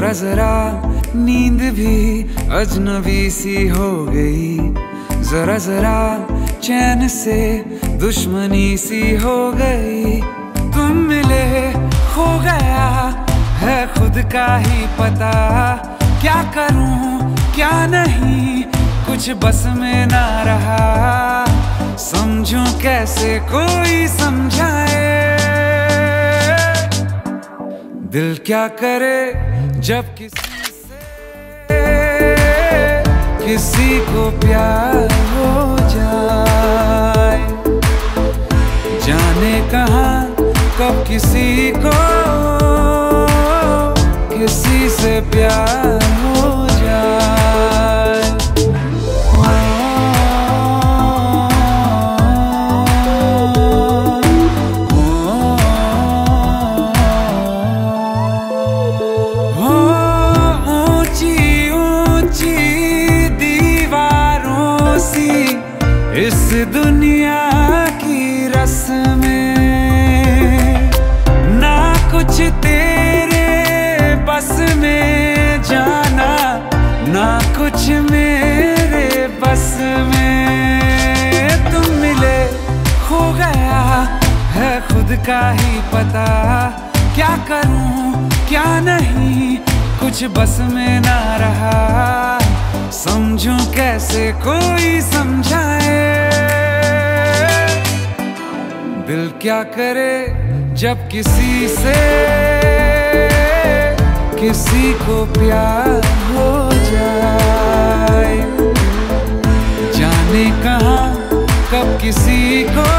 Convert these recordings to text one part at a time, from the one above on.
जरा जरा नींद भी अजनबी सी हो गई, जरा जरा चैन से दुश्मनी सी हो गई। तुम मिले हो गया है खुद का ही पता, क्या करूं क्या नहीं कुछ बस में ना रहा। समझूं कैसे कोई समझाए, दिल क्या करे जब किसी को प्यार हो जाए। जाने कहाँ कब किसी को किसी से प्यार हो जाए। इस दुनिया की रस्में ना कुछ तेरे बस में जाना, ना कुछ मेरे बस में। तुम मिले हो गया है खुद का ही पता, क्या करूं क्या नहीं कुछ बस में ना रहा। समझूं कैसे कोई समझाए, दिल क्या करे जब किसी को प्यार हो जाए। जाने कहाँ कब किसी को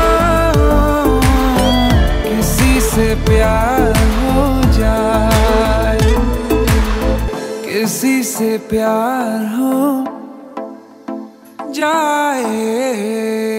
किसी से प्यार हो जाए, किसी से प्यार हो जाए।